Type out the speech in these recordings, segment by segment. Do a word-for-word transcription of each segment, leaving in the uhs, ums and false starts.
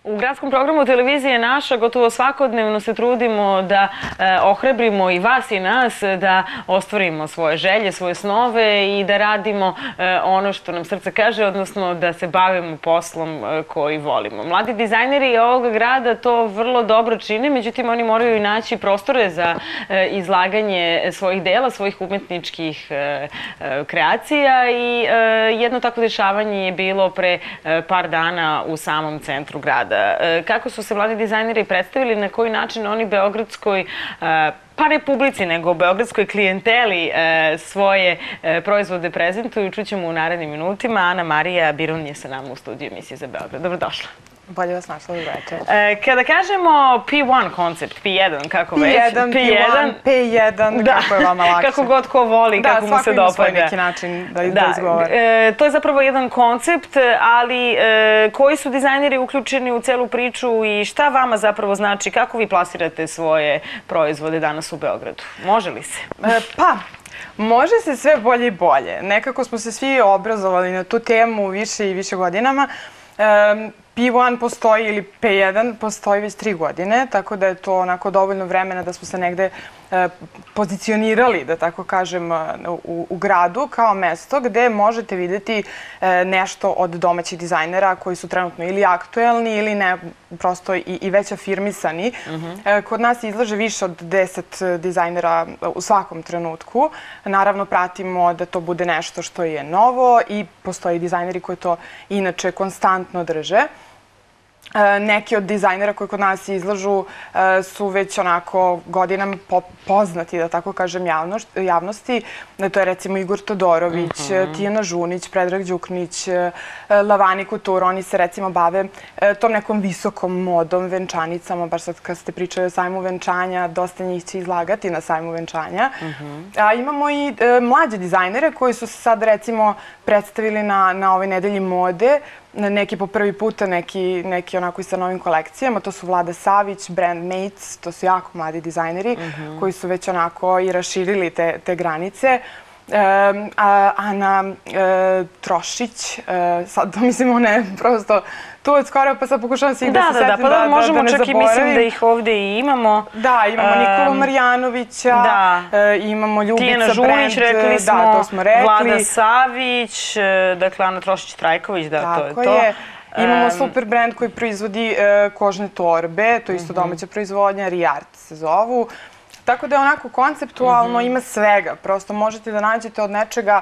U gradskom programu televizije Naša gotovo svakodnevno se trudimo da e, ohrabrimo i vas i nas da ostvarimo svoje želje, svoje snove i da radimo e, ono što nam srce kaže, odnosno da se bavimo poslom e, koji volimo. Mladi dizajneri ovog grada to vrlo dobro čine, međutim oni moraju i naći prostore za e, izlaganje svojih dela, svojih umetničkih e, e, kreacija i e, jedno takvo dešavanje je bilo pre e, par dana u samom centru grada. Kako su se mladi dizajneri predstavili, na koji način oni beogradskoj, pa ne publici, nego beogradskoj klijenteli svoje proizvode prezentuju, čućemo u narednim minutima. Ana Marija Birun je sa nama u studiju emisije za Beograd. Dobrodošla. Bolje vas našla, dobro večer. Kada kažemo P jedan koncept, P jedan, kako već? P jedan, P jedan, P jedan, kako je vama lakše. Kako god ko voli, kako mu se dopada. Da, svako ima svoj neki način da izgovara. To je zapravo jedan koncept, ali koji su dizajneri uključeni u celu priču i šta vama zapravo znači, kako vi plasirate svoje proizvode danas u Beogradu? Može li se? Pa, može se sve bolje i bolje. Nekako smo se svi obrazovali na tu temu više i više godinama. P jedan postoji ili P jedan postoji već tri godine, tako da je to onako dovoljno vremena da smo se negde pozicionirali, da tako kažem, u, u gradu kao mesto gde možete videti nešto od domaćih dizajnera koji su trenutno ili aktuelni ili ne, prosto i, i već afirmisani. Uh-huh. Kod nas izlaže više od deset dizajnera u svakom trenutku. Naravno, pratimo da to bude nešto što je novo i postoji dizajneri koji to inače konstantno drže. Neki od dizajnera koji kod nas izlažu su već onako godinama poznati, da tako kažem, javnosti. To je recimo Igor Todorović, Tijana Žunić, Predrag Đuknić, Lavani Couture. Oni se recimo bave tom nekom visokom modom, venčanicama. Baš sad kad ste pričali o sajmu venčanja, dosta njih će izlagati na sajmu venčanja. A imamo i mlađe dizajnere koji su se sad recimo predstavili na, na ovoj nedelji mode. Neki po prvi puta, neki, neki onako i sa novim kolekcijama. To su Vlada Savić, Brand Mates, to su jako mladi dizajneri uh-huh. koji su već onako i raširili te, te granice. E, a, Ana e, Trošić, e, sad mislim ona je prosto tu od skoro, pa sad pokušavam se ih da, da se setim da, da, da, da, možemo da ne čak i mislim da ih ovdje i imamo. Da, imamo um, Nikolu Marjanovića, da. E, imamo Ljubica Tijana Žunić, Brand, rekli smo, da, to smo rekli. Vlada Savić, dakle Ana Trošić-Trajković, da, tako to je to. Je. Imamo super brand koji proizvodi e, kožne torbe, to je isto domaća proizvodnja, Riart se zovu. Tako da je onako konceptualno ima svega. Prosto možete da nađete od nečega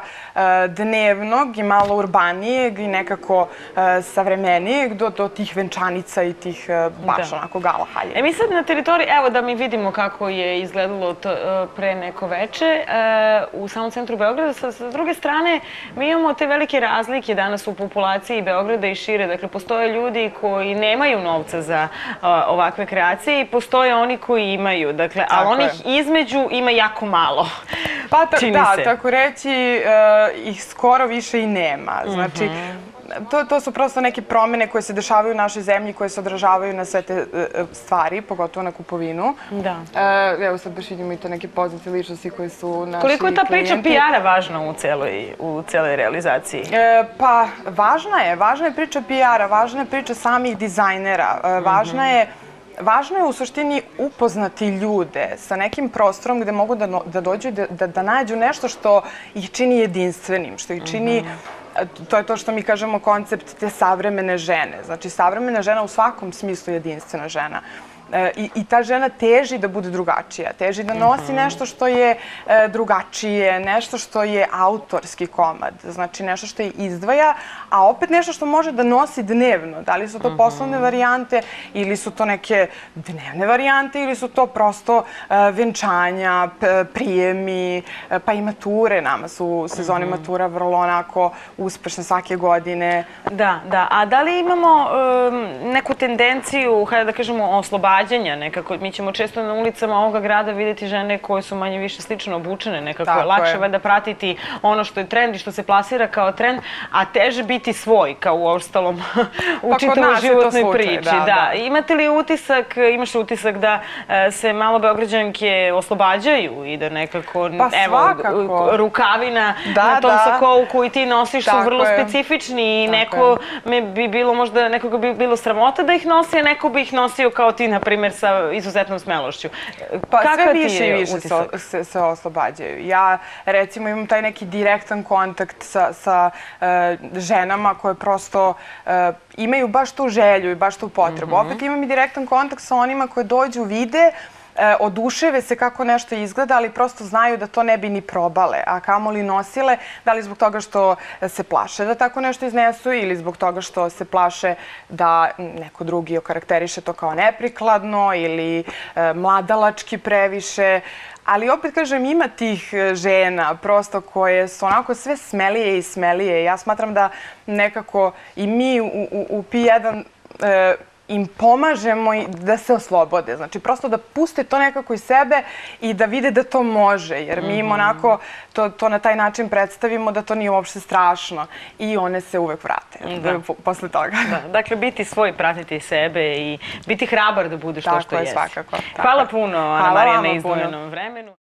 dnevnog i malo urbanijeg i nekako savremenijeg do, do tih venčanica i tih baš onako gala halje. E mi sad na teritoriji, evo da mi vidimo kako je izgledalo to, pre neko veče u samom centru Beograda. Sa, sa druge strane, mi imamo te velike razlike danas u populaciji Beograda i šire. Dakle, postoje ljudi koji nemaju novca za ovakve kreacije i postoje oni koji imaju. Dakle, ali oni između ima jako malo. Pa da, tako reći, ih skoro više i nema. Znači, to, to su prosto neke promjene koje se dešavaju u našoj zemlji, koje se odražavaju na sve te stvari, pogotovo na kupovinu. Da. Evo sad baš vidimo i to neke poznate ličnosti koji su naši klijenti. Koliko je ta priča P R-a važna u celoj, u celoj realizaciji? E, pa, važna je. Važna je priča P R-a, važna je priča samih dizajnera, važna je Važno je u suštini upoznati ljude sa nekim prostorom gde mogu da, da dođu i da, da, da nađu nešto što ih čini jedinstvenim, što ih čini, mm-hmm. to je to što mi kažemo koncept te savremene žene. Znači, savremena žena u svakom smislu je jedinstvena žena. I, i ta žena teži da bude drugačija, teži da nosi nešto što je e, drugačije, nešto što je autorski komad, znači nešto što je izdvaja, a opet nešto što može da nosi dnevno. Da li su to poslovne varijante ili su to neke dnevne varijante ili su to prosto e, venčanja, p, prijemi, e, pa i mature. Nama su sezone matura vrlo onako uspešne svake godine. Da, da. A da li imamo um, neku tendenciju, hajde da kažemo, oslobađanja nekako? Mi ćemo često na ulicama ovoga grada vidjeti žene koje su manje više slično obučene. Nekako je lakše valjda pratiti ono što je trend i što se plasira kao trend, a teže biti svoj, kao u ostalom u čitavoj životnoj priči. Da. Imate li utisak, imaš utisak da se malo Beograđanke oslobađaju i da nekako, evo, rukavina na tom sakou koji ti nosiš su vrlo specifični i neko me bi bilo možda, nekoga bi bilo sramota sramota da ih nosi, a neko bi ih nosio kao ti, na primjer, sa izuzetnom smelošću. Pa Kakav sve ti više i je više utisak? se, se, se oslobađaju. Ja, recimo, imam taj neki direktan kontakt sa, sa e, ženama koje prosto e, imaju baš tu želju i baš tu potrebu. Mhm. Opet imam i direktan kontakt sa onima koje dođu, vide, e, oduševe se kako nešto izgleda, ali prosto znaju da to ne bi ni probale, a kamoli nosile, da li zbog toga što se plaše da tako nešto iznesu ili zbog toga što se plaše da neko drugi okarakteriše to kao neprikladno ili e, mladalački previše. Ali opet kažem, ima tih žena prosto koje su onako sve smelije i smelije. Ja smatram da nekako i mi u, u, u P jedan e, im pomažemo i da se oslobode. Znači, prosto da puste to nekako iz sebe i da vide da to može. Jer mi im onako to, to na taj način predstavimo da to nije uopšte strašno. I one se uvek vrate posle toga. Da, dakle, biti svoj, pratiti sebe i biti hrabar da budeš to što Tako je, jesi. svakako. Hvala puno, Ana Hvala Marija, vama na puno. izdvojenom vremenu.